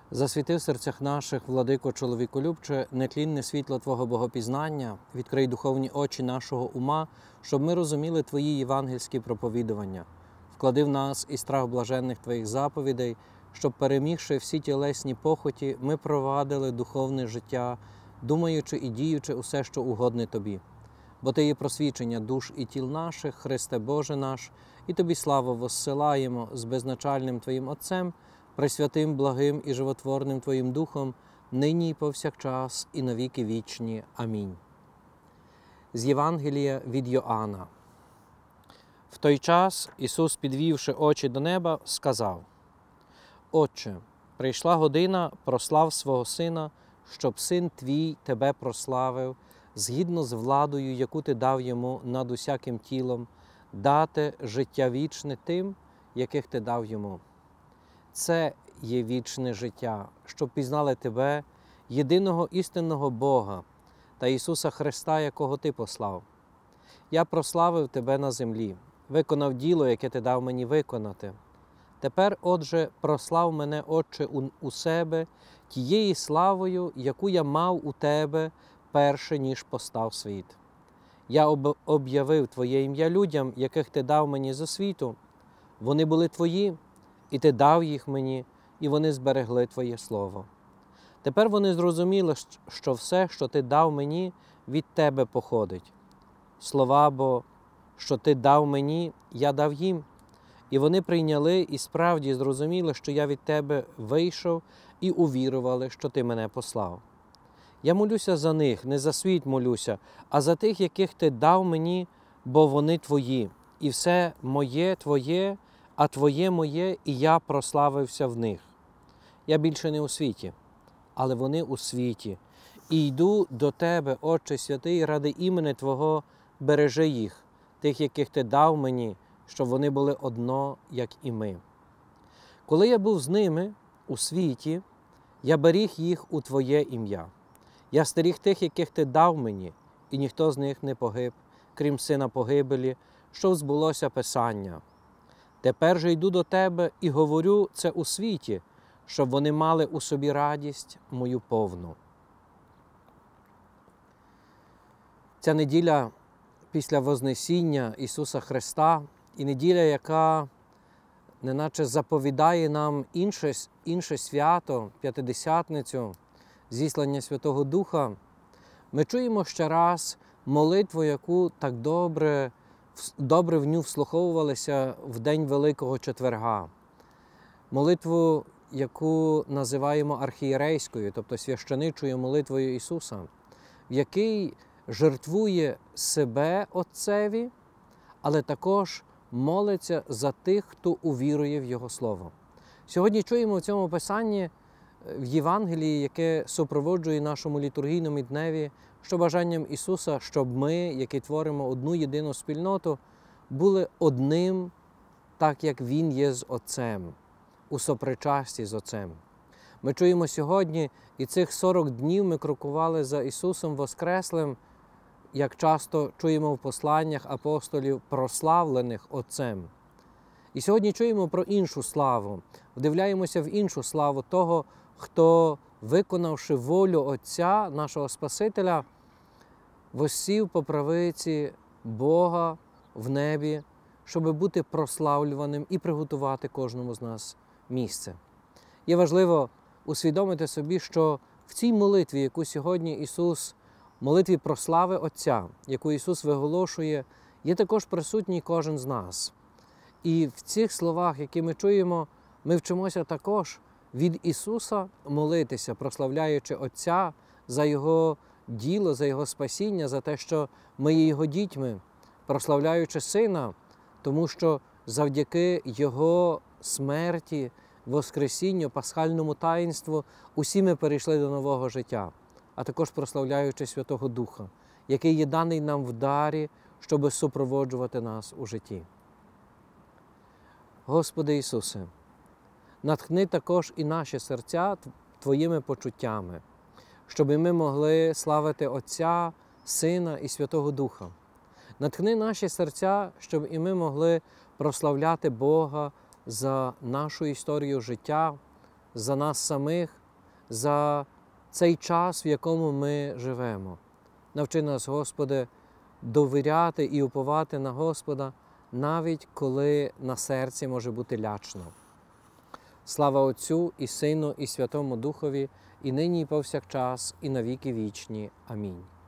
Засвіти в серцях наших, владико чоловіколюбче, нетлінне світло Твого богопізнання, відкрий духовні очі нашого ума, щоб ми розуміли Твої євангельські проповідування. Вклади в нас і страх блаженних Твоїх заповідей, щоб, перемігши всі тілесні похоті, ми провадили духовне життя, думаючи і діючи усе, що угодне Тобі. Бо Ти є просвічення душ і тіл наших, Христе Боже наш, і Тобі славу воссилаємо з безначальним Твоїм Отцем, пресвятим, благим і животворним Твоїм Духом, нині і повсякчас, і навіки вічні. Амінь. З Євангелія від Йоанна. В той час Ісус, підвівши очі до неба, сказав: «Отче, прийшла година, прослав свого Сина, щоб Син Твій Тебе прославив, згідно з владою, яку Ти дав Йому над усяким тілом, дати життя вічне тим, яких Ти дав Йому. Це є вічне життя, щоб пізнали Тебе, єдиного істинного Бога та Ісуса Христа, якого Ти послав. Я прославив Тебе на землі, виконав діло, яке Ти дав мені виконати. Тепер, отже, прослав мене, Отче, у себе тією славою, яку я мав у Тебе, перше, ніж постав світ. Я об'явив Твоє ім'я людям, яких Ти дав мені зо світу. Вони були Твої, і Ти дав їх мені, і вони зберегли Твоє Слово. Тепер вони зрозуміли, що все, що Ти дав мені, від Тебе походить. Слова бо, що Ти дав мені, я дав їм. І вони прийняли і справді зрозуміли, що я від Тебе вийшов, і увірували, що Ти мене послав. Я молюся за них, не за світ молюся, а за тих, яких Ти дав мені, бо вони Твої. І все моє Твоє, а Твоє моє, і я прославився в них. Я більше не у світі, але вони у світі. І йду до Тебе, Отче святий, ради імені Твого, бережи їх, тих, яких Ти дав мені, щоб вони були одно, як і ми. Коли я був з ними у світі, я беріг їх у Твоє ім'я. Я стеріг тих, яких Ти дав мені, і ніхто з них не погиб, крім сина погибелі, що збулося Писання. Тепер же йду до Тебе і говорю це у світі, щоб вони мали у собі радість мою повну». Ця неділя після Вознесіння Ісуса Христа і неділя, яка неначе заповідає нам інше свято, П'ятидесятницю, зіслання Святого Духа, ми чуємо ще раз молитву, яку так добре в ню вслуховувалися в день Великого Четверга. Молитву, яку називаємо архієрейською, тобто священичою молитвою Ісуса, в якій жертвує себе Отцеві, але також молиться за тих, хто увірує в Його Слово. Сьогодні чуємо в цьому Писанні, в Євангелії, яке супроводжує нашому літургійному дневі, що бажанням Ісуса, щоб ми, які творимо одну єдину спільноту, були одним, так як Він є з Отцем, у сопричасті з Отцем. Ми чуємо сьогодні, і цих 40 днів ми крокували за Ісусом Воскреслим, як часто чуємо в посланнях апостолів, прославлених Отцем. І сьогодні чуємо про іншу славу, вдивляємося в іншу славу того, хто, виконавши волю Отця, нашого Спасителя, воссів по правиці Бога в небі, щоб бути прославлюваним і приготувати кожному з нас місце. Є важливо усвідомити собі, що в цій молитві, яку сьогодні Ісус, молитві про слави Отця, яку Ісус виголошує, є також присутній кожен з нас. І в цих словах, які ми чуємо, ми вчимося також від Ісуса молитися, прославляючи Отця за Його діло, за Його спасіння, за те, що ми є Його дітьми, прославляючи Сина, тому що завдяки Його смерті, воскресінню, пасхальному таїнству усі ми перейшли до нового життя, а також прославляючи Святого Духа, який є даний нам в дарі, щоб супроводжувати нас у житті. Господи Ісусе, натхни також і наші серця Твоїми почуттями, щоб ми могли славити Отця, Сина і Святого Духа. Натхни наші серця, щоб і ми могли прославляти Бога за нашу історію життя, за нас самих, за цей час, в якому ми живемо. Навчи нас, Господи, довіряти і уповати на Господа, навіть коли на серці може бути лячно. Слава Отцю і Сину, і Святому Духові, і нині, і повсякчас, і на віки вічні. Амінь.